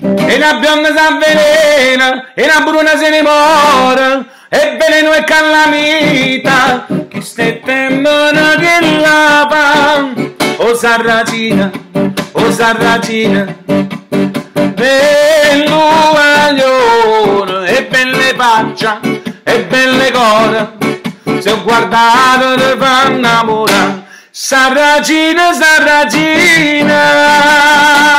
e la bionda s'avvelena, e la bruna se ne muore, e veleno e calamita, che stette in mano che lava. O Sarracina, bello guaglione, e belle faccia, e belle core, se ho guardato ti fa innamorare. Sarracina,